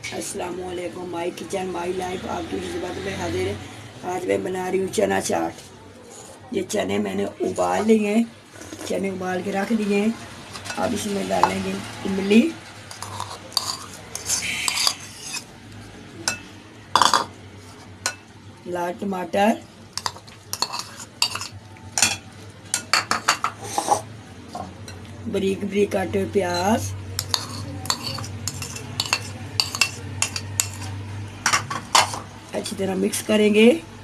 अस्सलामुअलैकुम। My kitchen my life आपकी खिदमत में हाजिर है। आज मैं बना रही हूँ चना चाट। ये चने मैंने उबाल लिए हैं, चने उबाल के रख दिए हैं। अब इसमें डालेंगे इमली, लाल टमाटर, बारीक बारीक काटे हुए प्याज, अच्छी तरह मिक्स करेंगे।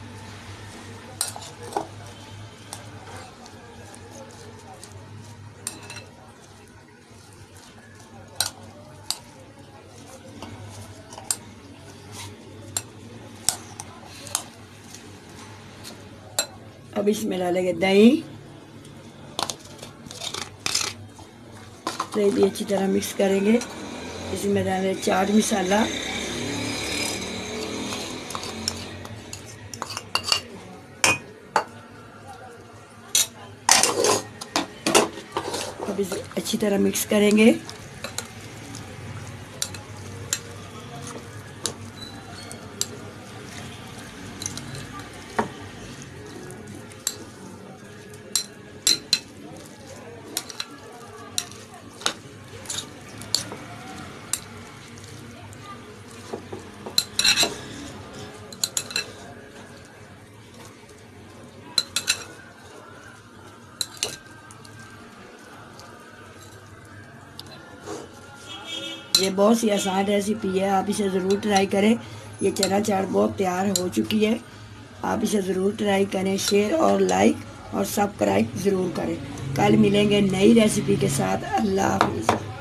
अब इसमें डालेंगे दही, दही भी अच्छी तरह मिक्स करेंगे। इसमें डालेंगे चाट मसाला, अब इसे अच्छी तरह मिक्स करेंगे। ये बहुत सी आसान रेसिपी है, आप इसे ज़रूर ट्राई करें। ये चना चाट बहुत तैयार हो चुकी है। आप इसे ज़रूर ट्राई करें, शेयर और लाइक और सब्सक्राइब ज़रूर करें। कल मिलेंगे नई रेसिपी के साथ। अल्लाह हाफिज़।